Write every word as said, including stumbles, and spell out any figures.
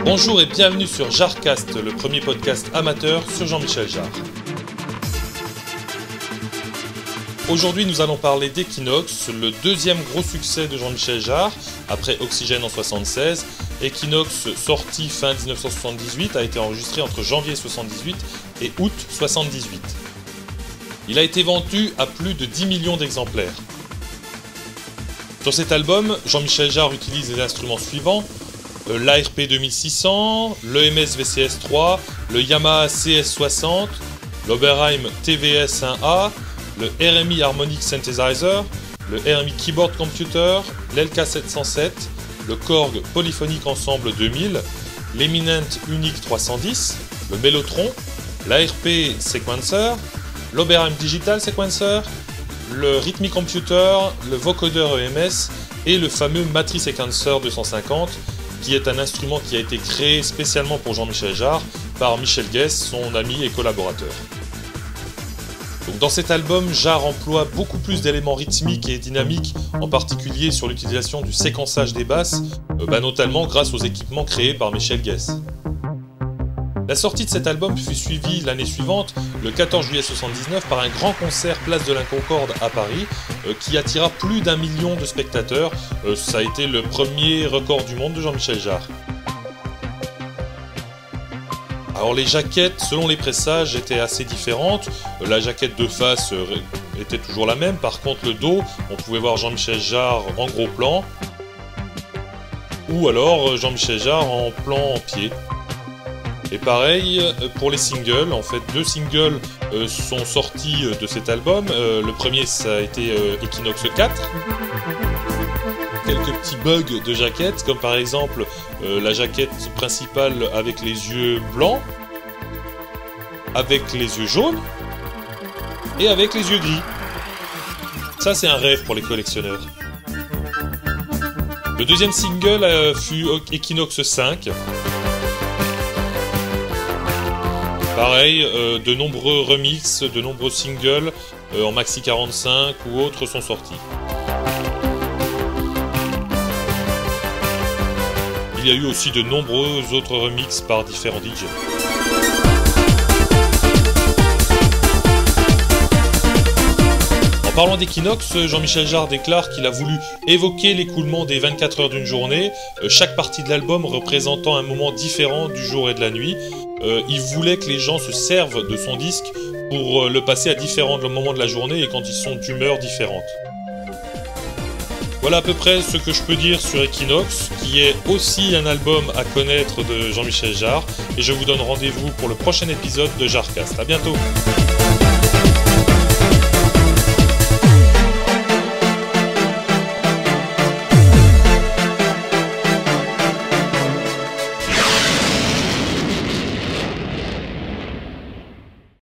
Bonjour et bienvenue sur Jarcast, le premier podcast amateur sur Jean-Michel Jarre. Aujourd'hui, nous allons parler d'Equinox, le deuxième gros succès de Jean-Michel Jarre, après Oxygène en soixante-seize. Equinox, sorti fin dix-neuf cent soixante-dix-huit, a été enregistré entre janvier soixante-dix-huit et août soixante-dix-huit. Il a été vendu à plus de dix millions d'exemplaires. Sur cet album, Jean-Michel Jarre utilise les instruments suivants: l'A R P deux mille six cents, l'E M S V C S trois, le Yamaha C S soixante, l'Oberheim T V S un A, le R M I Harmonic Synthesizer, le R M I Keyboard Computer, l'L K sept cent sept, le Korg Polyphonic Ensemble deux mille, l'Eminent Unique trois cent dix, le Mellotron, l'A R P Sequencer, l'Oberheim Digital Sequencer, le Rhythmic Computer, le Vocoder E M S et le fameux Matrix Sequencer deux cent cinquante, qui est un instrument qui a été créé spécialement pour Jean-Michel Jarre par Michel Guess, son ami et collaborateur. Donc dans cet album, Jarre emploie beaucoup plus d'éléments rythmiques et dynamiques, en particulier sur l'utilisation du séquençage des basses, euh, bah notamment grâce aux équipements créés par Michel Guess. La sortie de cet album fut suivie l'année suivante, le quatorze juillet soixante-dix-neuf, par un grand concert place de la Concorde à Paris, euh, qui attira plus d'un million de spectateurs. Euh, ça a été le premier record du monde de Jean-Michel Jarre. Alors les jaquettes, selon les pressages, étaient assez différentes. Euh, la jaquette de face euh, était toujours la même, par contre le dos, on pouvait voir Jean-Michel Jarre en gros plan, ou alors euh, Jean-Michel Jarre en plan en pied. Et pareil pour les singles, en fait deux singles euh, sont sortis de cet album. Euh, le premier, ça a été euh, Equinox quatre. Quelques petits bugs de jaquette, comme par exemple euh, la jaquette principale avec les yeux blancs, avec les yeux jaunes et avec les yeux gris. Ça, c'est un rêve pour les collectionneurs. Le deuxième single euh, fut Equinox cinq. Pareil, euh, de nombreux remixes, de nombreux singles euh, en maxi quarante-cinq ou autres sont sortis. Il y a eu aussi de nombreux autres remixes par différents D J. En parlant d'Equinox, Jean-Michel Jarre déclare qu'il a voulu évoquer l'écoulement des vingt-quatre heures d'une journée, euh, chaque partie de l'album représentant un moment différent du jour et de la nuit. Euh, il voulait que les gens se servent de son disque pour euh, le passer à différents moments de la journée et quand ils sont d'humeur différente. Voilà à peu près ce que je peux dire sur Equinox, qui est aussi un album à connaître de Jean-Michel Jarre, et je vous donne rendez-vous pour le prochain épisode de Jarcast. À bientôt.